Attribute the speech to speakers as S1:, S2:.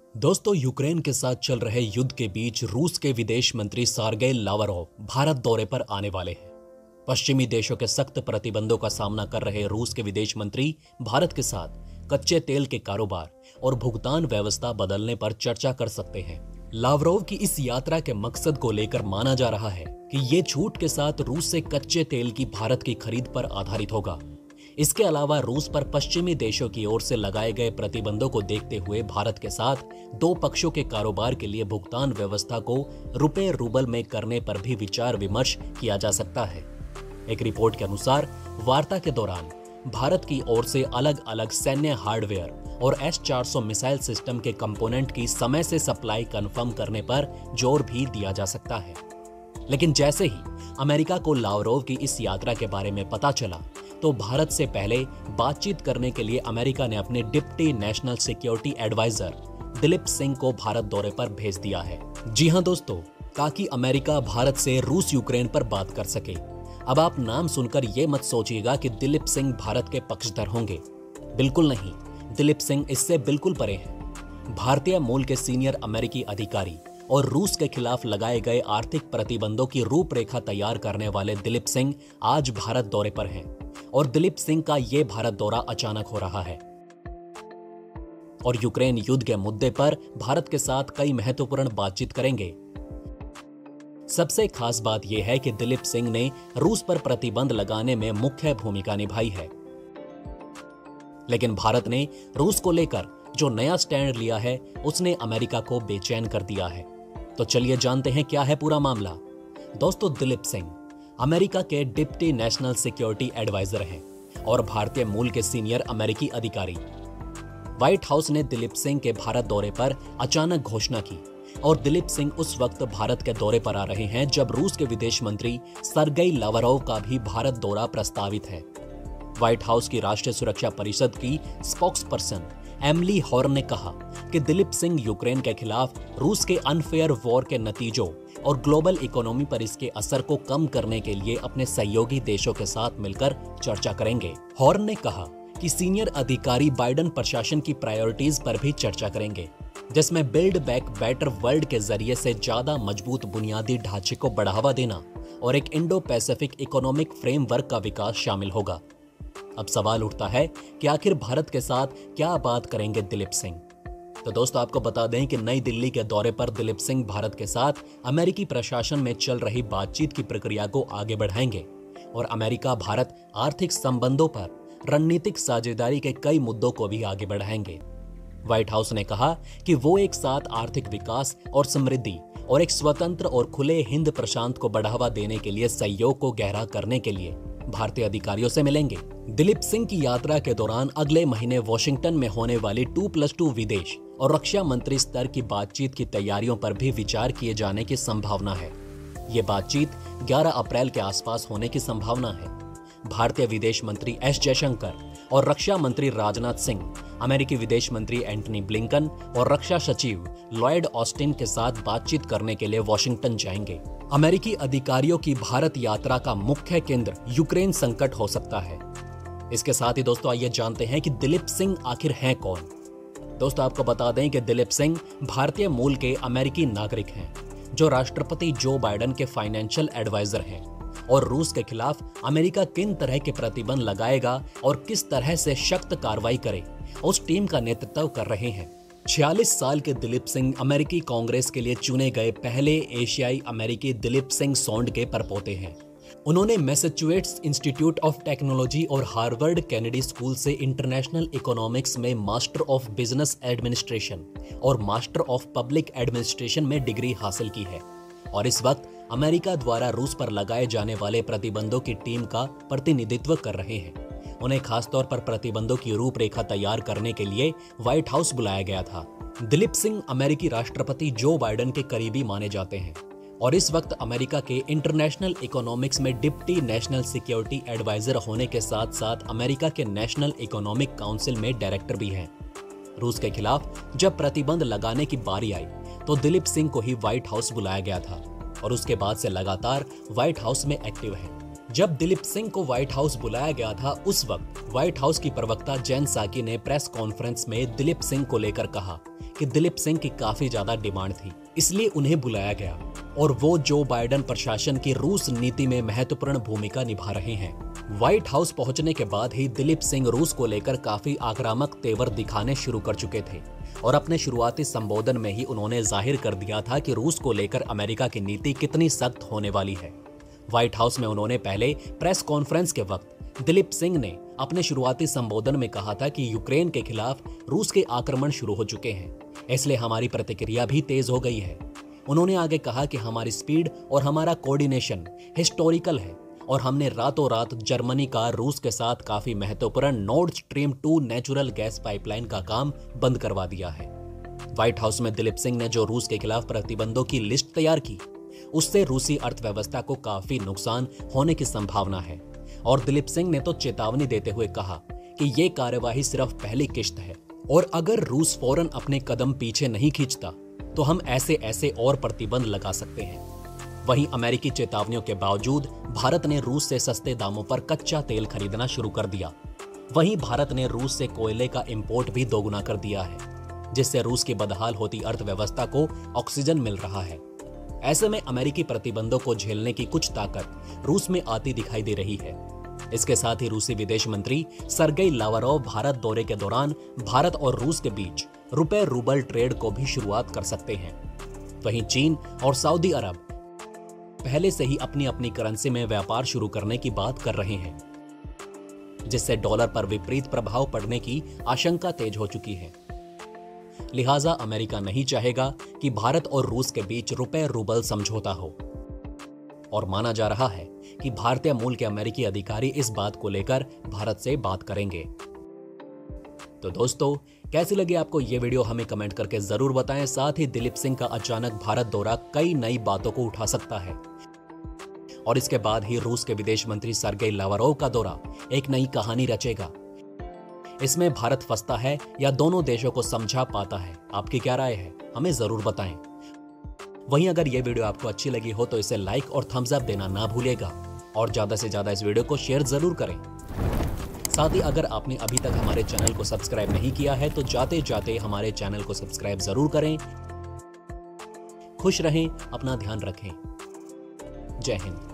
S1: दोस्तों, यूक्रेन के साथ चल रहे युद्ध के बीच रूस के विदेश मंत्री सर्गेई लावरोव भारत दौरे पर आने वाले हैं। पश्चिमी देशों के सख्त प्रतिबंधों का सामना कर रहे रूस के विदेश मंत्री भारत के साथ कच्चे तेल के कारोबार और भुगतान व्यवस्था बदलने पर चर्चा कर सकते हैं। लावरोव की इस यात्रा के मकसद को लेकर माना जा रहा है कि ये छूट के साथ रूस से कच्चे तेल की भारत की खरीद पर आधारित होगा। इसके अलावा रूस पर पश्चिमी देशों की ओर से लगाए गए प्रतिबंधों को देखते हुए भारत के साथ दो पक्षों के कारोबार के लिए भुगतान व्यवस्था को रुपए रूबल में करने पर भी विचार विमर्श किया जा सकता है। एक रिपोर्ट के अनुसार वार्ता के दौरान भारत की ओर से अलग अलग सैन्य हार्डवेयर और S-400 मिसाइल सिस्टम के कंपोनेंट की समय से सप्लाई कंफर्म करने पर जोर भी दिया जा सकता है। लेकिन जैसे ही अमेरिका को लावरोव की इस यात्रा के बारे में पता चला तो भारत से पहले बातचीत करने के लिए अमेरिका ने अपने deputy national security adviser Dilip Singh को भारत दौरे पर भेज दिया है। जी हां दोस्तों, ताकि अमेरिका भारत से रूस यूक्रेन पर बात कर सके। अब आप नाम सुनकर यह मत सोचिएगा कि दिलीप सिंह भारत के पक्षधर होंगे। बिल्कुल नहीं, दिलीप सिंह इससे बिल्कुल परे हैं। भारतीय मूल के सीनियर अमेरिकी अधिकारी और रूस के खिलाफ लगाए गए आर्थिक प्रतिबंधों की रूपरेखा तैयार करने वाले दिलीप सिंह आज भारत दौरे पर हैं और दिलीप सिंह का यह भारत दौरा अचानक हो रहा है और यूक्रेन युद्ध के मुद्दे पर भारत के साथ कई महत्वपूर्ण बातचीत करेंगे। सबसे खास बात यह है कि दिलीप सिंह ने रूस पर प्रतिबंध लगाने में मुख्य भूमिका निभाई है, लेकिन भारत ने रूस को लेकर जो नया स्टैंड लिया है उसने अमेरिका को बेचैन कर दिया है। तो चलिए जानते हैं क्या है पूरा मामला। दोस्तों, दिलीप सिंह अमेरिका के डिप्टी नेशनल सिक्योरिटी एडवाइजर हैं और भारतीय मूल के सीनियर अमेरिकी अधिकारी। व्हाइट हाउस ने दिलीप सिंह के भारत दौरे पर अचानक घोषणा की और दिलीप सिंह उस वक्त भारत के दौरे पर आ रहे हैं जब रूस के विदेश मंत्री सर्गेई लावरोव का भी भारत दौरा प्रस्तावित है। व्हाइट हाउस की राष्ट्रीय सुरक्षा परिषद की स्पोक्सपर्सन एमिली हॉर्न ने कहा कि दिलीप सिंह यूक्रेन के खिलाफ रूस के अनफेयर वॉर के नतीजों और ग्लोबल इकोनॉमी पर इसके असर को कम करने के लिए अपने सहयोगी देशों के साथ मिलकर चर्चा करेंगे। हॉर्न ने कहा कि सीनियर अधिकारी बाइडेन प्रशासन की प्रायोरिटीज पर भी चर्चा करेंगे, जिसमें बिल्ड बैक बेटर वर्ल्ड के जरिए से ज्यादा मजबूत बुनियादी ढांचे को बढ़ावा देना और एक इंडो पैसिफिक इकोनॉमिक फ्रेमवर्क का विकास शामिल होगा। अब सवाल उठता है कि आखिर भारत के साथ क्या बात करेंगे दिलीप सिंह। तो दोस्तों, आपको बता दें कि नई दिल्ली के दौरे पर दिलीप सिंह भारत के साथ अमेरिकी प्रशासन में चल रही बातचीत की प्रक्रिया को आगे बढ़ाएंगे और अमेरिका भारत आर्थिक संबंधों पर रणनीतिक साझेदारी के कई मुद्दों को भी आगे बढ़ाएंगे। व्हाइट हाउस ने कहा कि वो एक साथ आर्थिक विकास और समृद्धि और एक स्वतंत्र और खुले हिंद प्रशांत को बढ़ावा देने के लिए सहयोग को गहरा करने के लिए भारतीय अधिकारियों से मिलेंगे। दिलीप सिंह की यात्रा के दौरान अगले महीने वॉशिंगटन में होने वाली 2+2 विदेश और रक्षा मंत्री स्तर की बातचीत की तैयारियों पर भी विचार किए जाने की संभावना है। ये बातचीत 11 अप्रैल के आसपास होने की संभावना है। भारतीय विदेश मंत्री एस जयशंकर और रक्षा मंत्री राजनाथ सिंह, अमेरिकी विदेश मंत्री एंटनी ब्लिंकन और रक्षा सचिव लॉयड ऑस्टिन के साथ बातचीत करने के लिए वॉशिंगटन जाएंगे। अमेरिकी अधिकारियों की भारत यात्रा का मुख्य केंद्र यूक्रेन संकट हो सकता है। इसके साथ ही दोस्तों, आइए जानते हैं कि दिलीप सिंह आखिर हैं कौन। दोस्तों, आपको बता दें कि दिलीप सिंह भारतीय मूल के अमेरिकी नागरिक हैं जो राष्ट्रपति जो बाइडेन के फाइनेंशियल एडवाइजर हैं और रूस के खिलाफ अमेरिका किन तरह के प्रतिबंध लगाएगा और किस तरह से सख्त कार्रवाई करे उस टीम का नेतृत्व कर रहे हैं। 46 साल के दिलीप सिंह अमेरिकी कांग्रेस के लिए चुने गए पहले एशियाई अमेरिकी दिलीप सिंह सोंड के परपोते हैं। उन्होंने मैसाचुसेट्स इंस्टीट्यूट ऑफ टेक्नोलॉजी और हार्वर्ड कैनेडी स्कूल से इंटरनेशनल इकोनॉमिक्स में मास्टर ऑफ बिजनेस एडमिनिस्ट्रेशन और मास्टर ऑफ पब्लिक एडमिनिस्ट्रेशन में डिग्री हासिल की है और इस वक्त अमेरिका द्वारा रूस पर लगाए जाने वाले प्रतिबंधों की टीम का प्रतिनिधित्व कर रहे हैं। उन्हें खासतौर पर प्रतिबंधों की रूपरेखा तैयार करने के लिए व्हाइट हाउस बुलाया गया था। दिलीप सिंह अमेरिकी राष्ट्रपति जो बाइडेन के करीबी माने जाते हैं और इस वक्त अमेरिका के इंटरनेशनल इकोनॉमिक्स में डिप्टी नेशनल सिक्योरिटी एडवाइजर होने के साथ साथ अमेरिका के नेशनल इकोनॉमिक काउंसिल में डायरेक्टर भी हैं। रूस के खिलाफ जब प्रतिबंध लगाने की बारी आई तो दिलीप सिंह को ही व्हाइट हाउस बुलाया गया था और उसके बाद से लगातार व्हाइट हाउस में एक्टिव हैं। जब दिलीप सिंह को व्हाइट हाउस बुलाया गया था उस वक्त व्हाइट हाउस की प्रवक्ता जेन साकी ने प्रेस कॉन्फ्रेंस में दिलीप सिंह को लेकर कहा कि दिलीप सिंह की काफी ज्यादा डिमांड थी, इसलिए उन्हें बुलाया गया और वो जो बाइडेन प्रशासन की रूस नीति में महत्वपूर्ण भूमिका निभा रहे हैं। व्हाइट हाउस पहुंचने के बाद ही दिलीप सिंह रूस को लेकर काफी आक्रामक तेवर दिखाने शुरू कर चुके थे और अपने शुरुआती संबोधन में ही उन्होंने जाहिर कर दिया था कि रूस को लेकर अमेरिका की नीति कितनी सख्त होने वाली है। व्हाइट हाउस में उन्होंने पहले प्रेस कॉन्फ्रेंस के वक्त दिलीप सिंह ने अपने शुरुआती संबोधन में कहा था कि यूक्रेन के खिलाफ रूस के आक्रमण शुरू हो चुके हैं, इसलिए हमारी प्रतिक्रिया भी तेज हो गई है। उन्होंने आगे कहा कि हमारी स्पीड और हमारा कोऑर्डिनेशन हिस्टोरिकल है और हमने रातों रात जर्मनी का रूस के साथ काफी महत्वपूर्ण Nord Stream 2 natural gas pipeline का काम बंद करवा दिया है। व्हाइट हाउस में दिलीप सिंह ने जो रूस के खिलाफ प्रतिबंधों की लिस्ट तैयार की, उससे रूसी अर्थव्यवस्था को काफी नुकसान होने की संभावना है और दिलीप सिंह ने तो चेतावनी देते हुए कहा कि ये कार्यवाही सिर्फ पहली किश्त है और अगर रूस फौरन अपने कदम पीछे नहीं खींचता तो हम ऐसे और प्रतिबंध लगा सकते हैं। वहीं अमेरिकी चेतावनियों के बावजूद भारत ने रूस से सस्ते दामों पर कच्चा तेल खरीदना शुरू कर दिया। वहीं भारत ने रूस से कोयले का इंपोर्ट भी दोगुना कर दिया है, जिससे रूस की बदहाल होती अर्थव्यवस्था को ऑक्सीजन मिल रहा है। ऐसे में अमेरिकी प्रतिबंधों को झेलने की कुछ ताकत रूस में आती दिखाई दे रही है। इसके साथ ही रूसी विदेश मंत्री सरगेई लावरोव भारत दौरे के दौरान भारत और रूस के बीच रुपए रूबल ट्रेड को भी शुरुआत कर सकते हैं। वहीं चीन और सऊदी अरब पहले से ही अपनी अपनी करेंसी में व्यापार शुरू करने की बात कर रहे हैं, जिससे डॉलर पर विपरीत प्रभाव पड़ने की आशंका तेज हो चुकी है। लिहाजा अमेरिका नहीं चाहेगा कि भारत और रूस के बीच रुपए रूबल समझौता हो और माना जा रहा है कि भारतीय मूल के अमेरिकी अधिकारी इस बात को लेकर भारत से बात करेंगे। तो दोस्तों, कैसी लगी आपको ये वीडियो हमें कमेंट करके जरूर बताएं। साथ ही दिलीप सिंह का अचानक भारत दौरा कई नई बातों को उठा सकता है और इसके बाद ही रूस के विदेश मंत्री सरगेई लावरोव का दौरा एक नई कहानी रचेगा। इसमें भारत फंसता है या दोनों देशों को समझा पाता है? आपकी क्या राय है? हमें जरूर बताएं। वहीं अगर ये वीडियो आपको अच्छी लगी हो तो इसे लाइक और थम्स अप देना ना भूलिएगा और ज्यादा से ज्यादा इस वीडियो को शेयर जरूर करें। साथ ही अगर आपने अभी तक हमारे चैनल को सब्सक्राइब नहीं किया है तो जाते जाते हमारे चैनल को सब्सक्राइब जरूर करें। खुश रहें, अपना ध्यान रखें। जय हिंद।